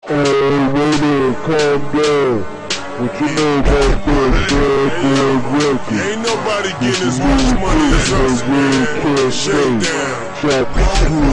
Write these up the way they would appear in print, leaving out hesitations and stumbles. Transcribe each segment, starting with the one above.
Hey, calm down. What you know about that bad boy record? Ain't nobody getting as much money as us. Shake down. Shot the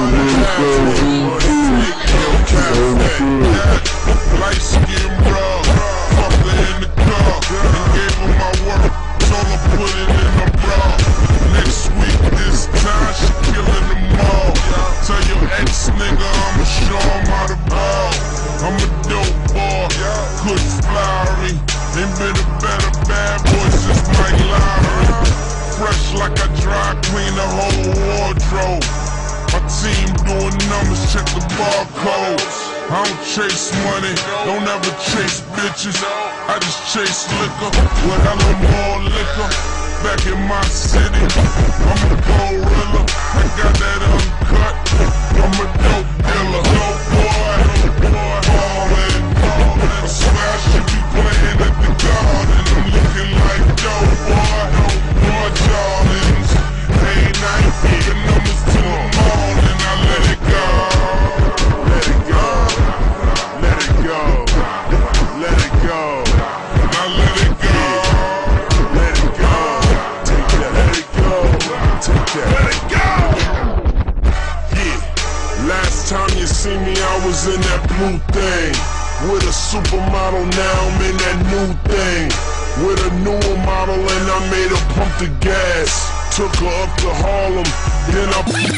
Light skin bro, fucker in the car, and gave him my work, told her put it in her bra. Next week, this time, she killing them all. Tell your ex nigga I'ma show him how to ball. I'm a dope boy, good flowery, ain't been a better bad boy since Mike Lowry. Fresh like I dry clean the whole wardrobe. My team doing numbers, check the barcodes. I don't chase money, don't ever chase bitches. I just chase liquor, with hella more liquor. Back in my city, I'm a gorilla. I got that uncut, I'm a dope dealer. Dope boy, ballin'. I swear I should be playing at the Garden. I'm looking like dope boy, Jordans. Hey, night, the numbers to the morning, I let it go. Let it go. Let it go. Let it go. Now let it go. Let it go. Take that. Let it go. Take that. Let it go. Yeah. Last time you see me, I was in that blue thing. With a supermodel, now I'm in that new thing. With a newer model and I made her pump the gas. Took her up to Harlem, then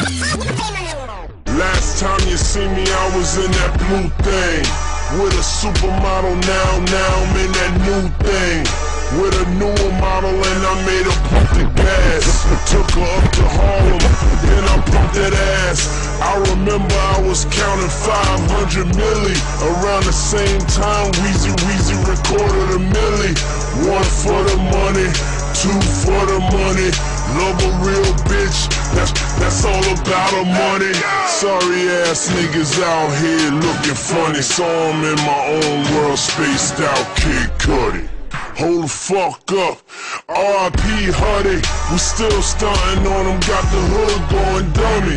Last time you see me, I was in that blue thing. With a supermodel, now I'm in that new thing. With a newer model and I made her pump the gas. Took her up to Harlem, then I pumped that ass. I remember I was counting 500 milli. Around the same time, Weezy recorded a milli. One for the money, two for the money. Love a real bitch, that's all about the money. Sorry ass niggas out here looking funny. So I'm in my own world, spaced out, Kid Cudi. Hold the fuck up, R.I.P. Huddy. We still stuntin' on them, got the hood going dummy.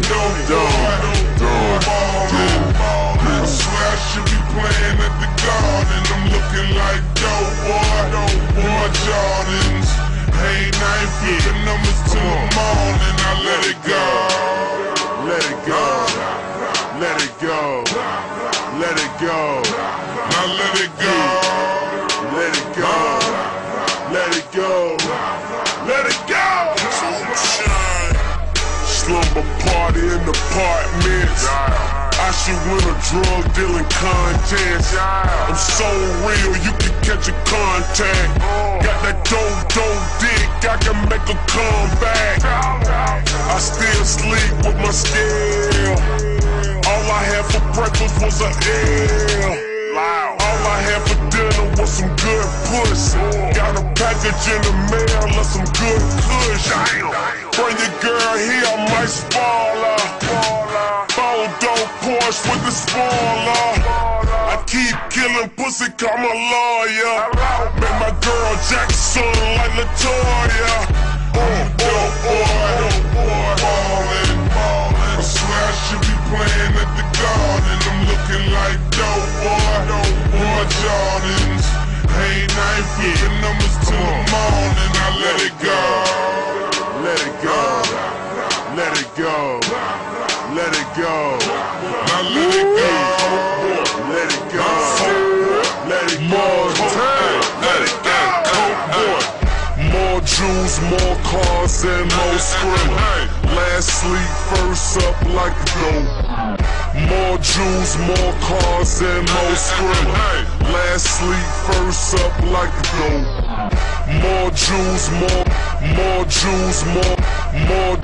I swear I should be playing at the Garden. I'm looking like dope boy, Jordans. Hey, night, the numbers to the morning, I let it go. Let it go. Let it go. Let it go. Now let it go. Let it go. Let it go. Let it go. Sunshine. Slumber party in the apartments. I should win a drug dealing contest. I'm so real, you can catch a contact. Got that dope dick, I can make a comeback. I still sleep with my scale. All I had for breakfast was an L. All I had for dinner was some good pussy. Got a package in the mail of some good kush. Bring your girl here, I might spoil her. Four-door Porsche with the spoiler. I keep killing pussy, call my lawyer. Make my girl Jackson like LaToya. Dope boy, ballin'. I swear I should be playing at the Garden. I'm looking like dope boy, Jordans. Hey, night, the numbers to the morning, I let it go. Let it go. Let it go. Let it go. Now let it go. Let it go. Let it go. Let it go. More jewels, more cars, and more Skrilla. Last sleep, first up like a dope. More jewels, more cars, and more Skrilla. Last sleep, first up like a dope. More jewels, more jewels, more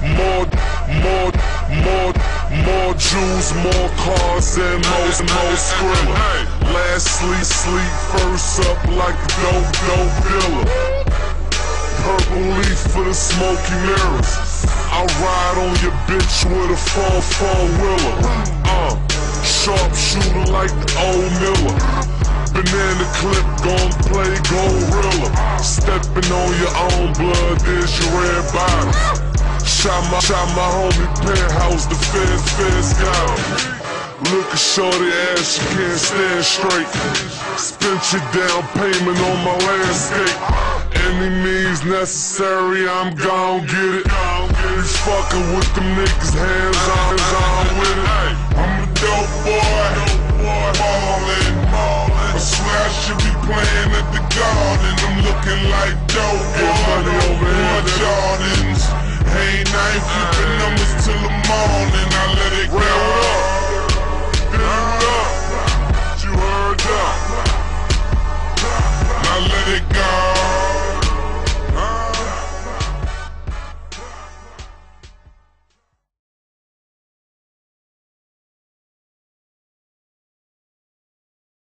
jewels, more cars, and more Skrilla. Last sleep, first up like a dope dealer. Purple leaf for the smoky mirrors. I ride on your bitch with a 4-4-wheeler. Sharp shooter like old Miller. Banana clip gon' play gorilla. Stepping on your own blood, there's your red bottom. Shot my homie penthouse, the feds got him. Look at shorty ass, she can't stand straight. Spent your down payment on my landscape. Any means necessary, I'm gon' get it. He's fucking with them niggas, hands on with it. I'm a dope boy, ballin'. I swear I should be playing at the Garden. I'm looking like dope boy, my Jordans. Hey, night flipping numbers till the morning. I let it go. You heard up.